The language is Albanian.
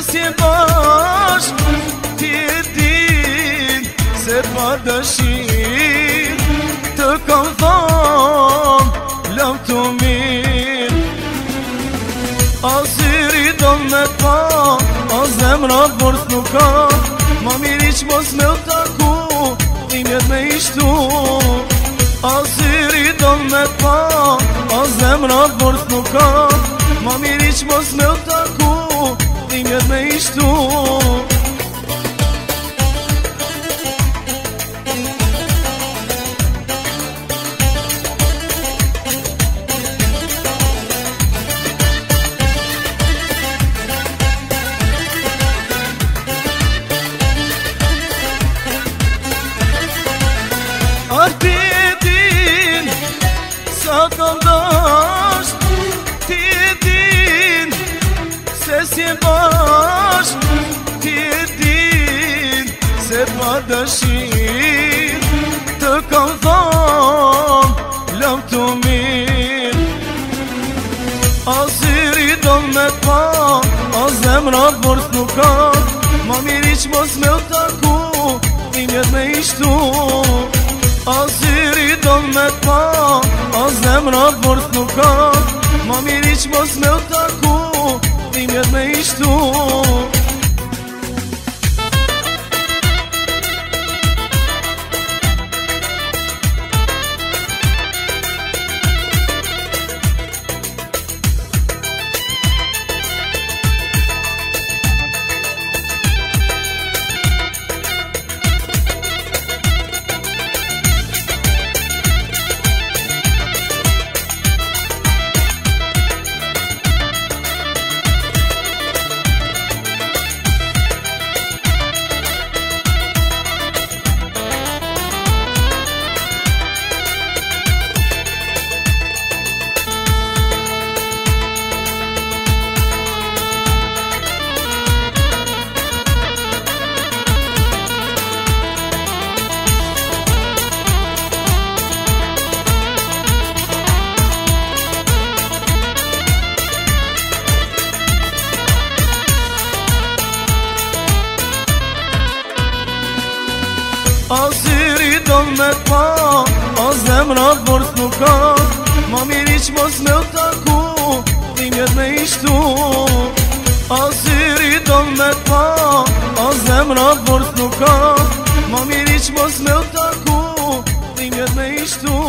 si bash ti e din se pa dëshir të kam thon lam të mirë. A syri do me pa, a zemra bërth nuk ka, ma miri që mos me u taku, imjet me ishtu. A syri do me pa, a zemra bërth nuk ka, ma miri që mos me u taku, imjet me ishtu. Ti e din sa kam dasht, ti e din se si e basht, ti e din se pa dëshir të kam thon lam të mirë. A syri do me pa, a zemra bërth nuk ka, ma miri që mos me u taku, imjet me ishtu. A syri do me pa, a zemra bërth nuk ka, ma miri që mos me u taku, imjet me ishtu. A syri do me pa, a zemra bërth nuk ka, ma miri që mos me u taku, imjet me ishtu. A syri do me pa, a zemra bërth nuk ka, ma miri që mos me u taku, imjet me ishtu.